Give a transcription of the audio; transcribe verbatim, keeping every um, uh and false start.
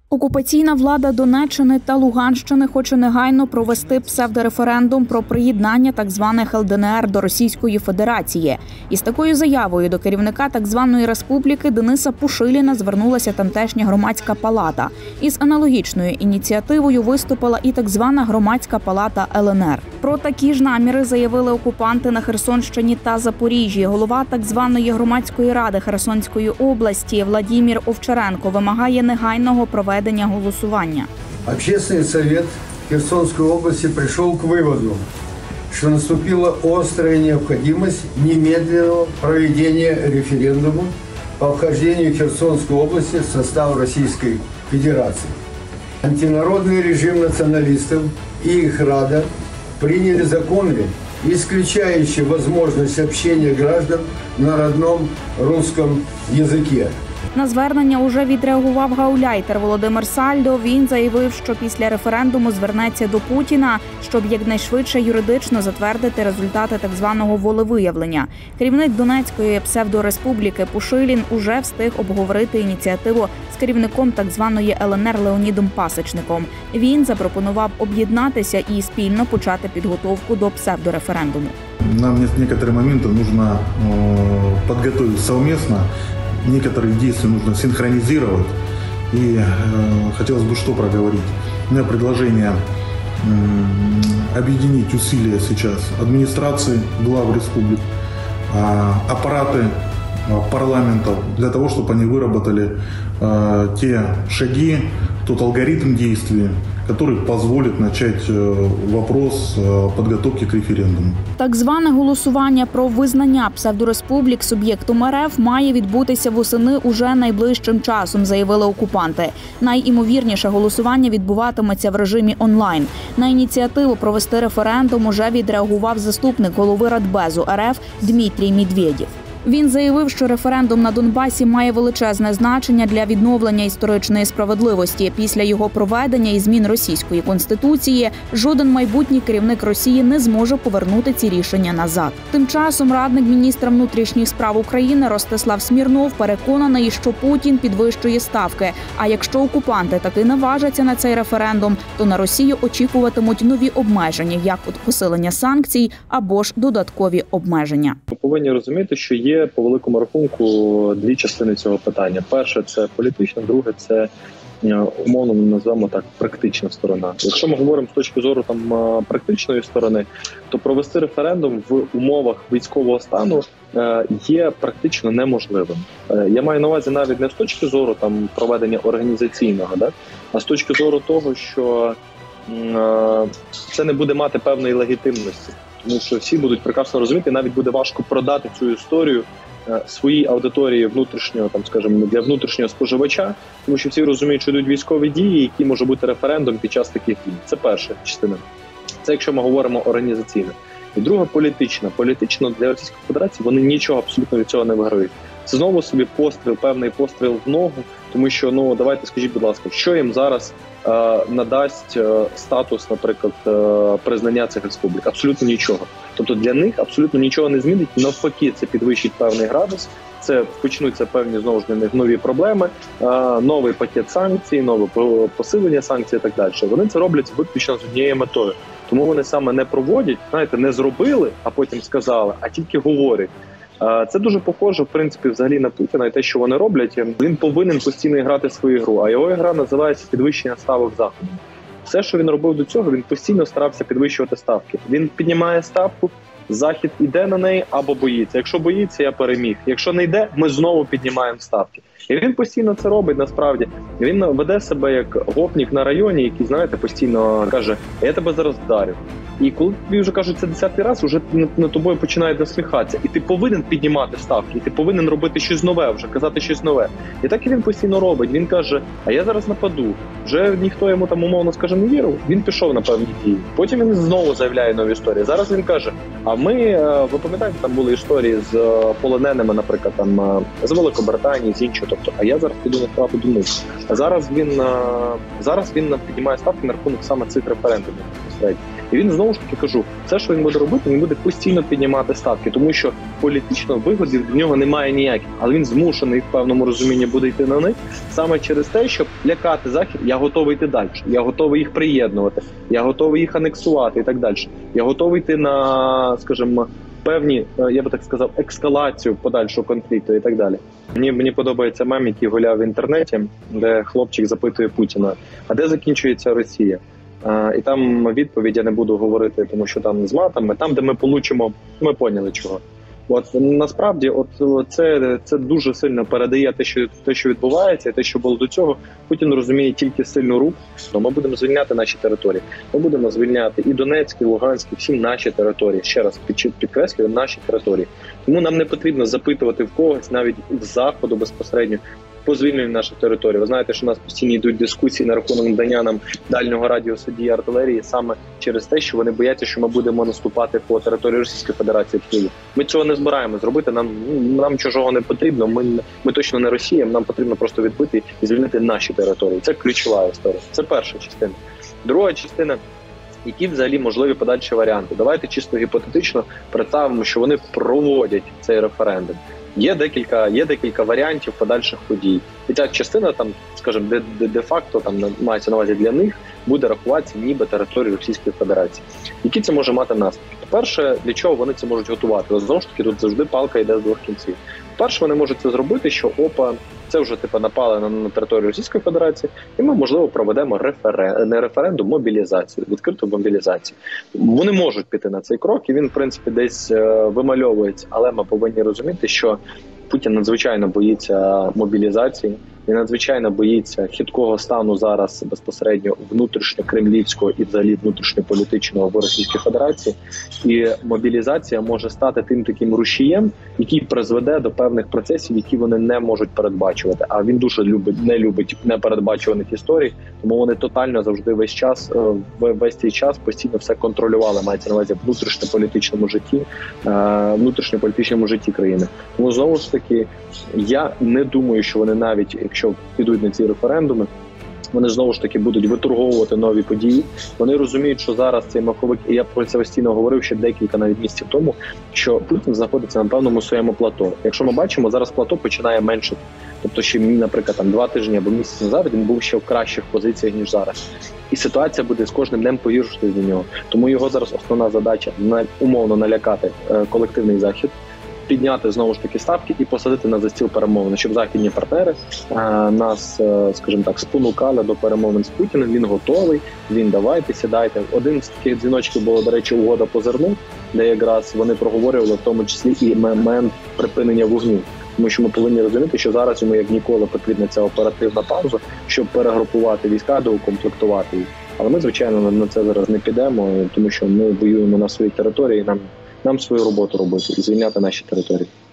Окупаційна влада Донеччини та Луганщини хоче негайно провести псевдореферендум про приєднання так званих ел де ен ер до Російської Федерації. Із такою заявою до керівника так званої республіки Дениса Пушиліна звернулася тамтешня громадська палата. Із аналогічною ініціативою виступила і так звана громадська палата ел ен ер. Про такі ж наміри заявили окупанти на Херсонщині та Запоріжжі. Голова так званої громадської ради Херсонської області Владимир Овчаренко вимагає негайного проведення голосування. Общественный совет Херсонской области пришел к выводу, что наступила острая необходимость немедленного проведения референдума по вхождению Херсонской области в состав Российской Федерации. Антинародный режим националистов и их рада приняли законы, исключающие возможность общения граждан на родном русском языке. На звернення уже відреагував гауляйтер Володимир Сальдо. Він заявив, що після референдуму звернеться до Путіна, щоб якнайшвидше юридично затвердити результати так званого волевиявлення. Керівник Донецької псевдореспубліки Пушилін уже встиг обговорити ініціативу з керівником так званої ел ен ер Леонідом Пасечником. Він запропонував об'єднатися і спільно почати підготовку до псевдореферендуму. Нам в некоторые моменты нужно подготовить совместно. Некоторые действия нужно синхронизировать. И э, хотелось бы что проговорить. У меня предложение э, объединить усилия сейчас администрации, глав республик, э, аппараты э, парламентов, для того, чтобы они выработали э, те шаги, тот алгоритм действий, который позволит начать вопрос підготовки к референдуму. Так зване голосування про визнання псевдореспублік суб'єктом ер еф має відбутися восени уже найближчим часом, заявили окупанти. Найімовірніше голосування відбуватиметься в режимі онлайн. На ініціативу провести референдум уже відреагував заступник голови Радбезу ер еф Дмитрій Медведєв. Він заявив, що референдум на Донбасі має величезне значення для відновлення історичної справедливості. Після його проведення і змін російської конституції жоден майбутній керівник Росії не зможе повернути ці рішення назад. Тим часом радник міністра внутрішніх справ України Ростислав Смірнов переконаний, що Путін підвищує ставки. А якщо окупанти таки наважаться на цей референдум, то на Росію очікуватимуть нові обмеження, як от посилення санкцій або ж додаткові обмеження. Ми повинні розуміти, що є Є по великому рахунку дві частини цього питання. Перше – це політична, друге – це, умовно назвемо так, практична сторона. Якщо ми говоримо з точки зору там практичної сторони, то провести референдум в умовах військового стану є практично неможливим. Я маю на увазі навіть не з точки зору там проведення організаційного, да? А з точки зору того, що це не буде мати певної легітимності. Тому що всі будуть прекрасно розуміти, навіть буде важко продати цю історію своїй аудиторії внутрішнього, там, скажімо, для внутрішнього споживача, тому що всі розуміють, що йдуть військові дії, які може бути референдум під час таких дій. Це перша частина. Це якщо ми говоримо організаційно. І друга політична. Політично для Російської Федерації вони нічого абсолютно від цього не виграють. Це знову собі постріл, певний постріл в ногу, тому що, ну, давайте скажіть, будь ласка, що їм зараз е, надасть е, статус, наприклад, е, признання цих республік? Абсолютно нічого. Тобто для них абсолютно нічого не змінить, навпаки, це підвищить певний градус, це почнуться певні, знову ж для них, нові проблеми, е, новий пакет санкцій, нове посилення санкцій і так далі. Вони це роблять виключно з однією метою. Тому вони саме не проводять, знаєте, не зробили, а потім сказали, а тільки говорять. Це дуже похоже, в принципі, взагалі на Путіна і те, що вони роблять. Він повинен постійно грати свою гру, а його гра називається підвищення ставок Заходу. Все, що він робив до цього, він постійно старався підвищувати ставки. Він піднімає ставку, Захід іде на неї або боїться. Якщо боїться, я переміг. Якщо не йде, ми знову піднімаємо ставки. І він постійно це робить, насправді. Він веде себе як гопнік на районі, який, знаєте, постійно каже, я тебе зараз вдарю. І коли тобі вже кажуть це десятий раз, вже над тобою починають насміхатися. І ти повинен піднімати ставки, і ти повинен робити щось нове, вже казати щось нове. І так і він постійно робить. Він каже, а я зараз нападу. Вже ніхто йому там, умовно скажімо, не вірив. Він пішов на певні дії. Потім він знову заявляє нові історії. Зараз він каже, а ми, ви пам'ятаєте, там були історії з полоненими, наприклад, там з Великобританії, з іншого. Тобто, а я зараз піду на справу до них. А зараз він, зараз він піднімає ставки на рахунок саме цих референдумів безпосередньо. І він знову ж таки кажу, все, що він буде робити, він буде постійно піднімати ставки, тому що політично вигоди в нього немає ніяких, але він змушений в певному розумінні буде йти на них саме через те, щоб лякати Захід. Я готовий йти далі, я готовий їх приєднувати, я готовий їх анексувати і так далі. Я готовий йти на, скажімо, певні, я би так сказав, ескалацію подальшого конфлікту і так далі. Мені, мені подобається мем, який гуляв в інтернеті, де хлопчик запитує Путіна, а де закінчується Росія? А, і там відповідь я не буду говорити, тому що там з матами, там, де ми получимо, ми поняли чого. От насправді, от це, це дуже сильно передає те, що те, що відбувається, і те, що було до цього. Путін розуміє тільки сильну руку. То ми будемо звільняти наші території. Ми будемо звільняти і Донецькі, і Луганські, всі наші території. Ще раз під, підкреслюю, наші території. Тому нам не потрібно запитувати в когось, навіть в Заходу безпосередньо, по звільненню наших територій. Ви знаєте, що у нас постійно йдуть дискусії на рахунок надання нам дальнього радіусу дії артилерії саме через те, що вони бояться, що ми будемо наступати по території Російської Федерації в Києві. Ми цього не збираємо зробити, нам, нам чужого не потрібно, ми, ми точно не Росія, нам потрібно просто відбити і звільнити наші території. Це ключова історія. Це перша частина. Друга частина, які взагалі можливі подальші варіанти. Давайте чисто гіпотетично представимо, що вони проводять цей референдум. Є декілька, є декілька варіантів подальших подій. І ця частина, там, скажімо, де, де, де-факто там мається на увазі для них, буде рахуватися ніби територію Російської Федерації. Які це може мати наслідки? По-перше, для чого вони це можуть готувати? Ось, знову ж таки, тут завжди палка йде з двох кінців. По-перше, вони можуть це зробити, що опа, це вже типу напали на, на територію Російської Федерації, і ми, можливо, проведемо референ... не референдум, мобілізацію, відкриту мобілізацію. Вони можуть піти на цей крок, і він, в принципі, десь е, вимальовується. Але ми повинні розуміти, що Путін надзвичайно боїться мобілізації, він надзвичайно боїться хиткого стану зараз безпосередньо внутрішньокремлівського і взагалі внутрішньополітичного в Російській Федерації. І мобілізація може стати тим таким рушієм, який призведе до певних процесів, які вони не можуть передбачувати. А він дуже любить, не любить непередбачуваних історій, тому вони тотально завжди весь час, весь цей час постійно все контролювали, мається на увазі в внутрішньополітичному житті, внутрішньополітичному житті країни. Тому знову ж таки, я не думаю, що вони навіть, якщо підуть на ці референдуми, вони знову ж таки будуть виторговувати нові події. Вони розуміють, що зараз цей маховик, і я про це постійно говорив ще декілька навіть місяців тому, що Путін знаходиться на певному своєму плато. Якщо ми бачимо, зараз плато починає меншити. Тобто ще, наприклад, там два тижні або місяць назад він був ще в кращих позиціях, ніж зараз. І ситуація буде з кожним днем погіршуватися для нього. Тому його зараз основна задача – умовно налякати колективний Захід, підняти знову ж таки ставки і посадити на за стіл перемовин, щоб західні партнери е, нас, е, скажімо так, спонукали до перемовин з Путіним. Він готовий, він давайте, сідайте. Один з таких дзвіночків було, до речі, угода по зерну, де якраз вони проговорювали в тому числі і момент припинення вогню. Тому що ми повинні розуміти, що зараз йому як ніколи потрібна ця оперативна пауза, щоб перегрупувати війська, доукомплектувати їх. Але ми, звичайно, на це зараз не підемо, тому що ми воюємо на своїй території, нам Нам свою роботу робити і звільняти наші території.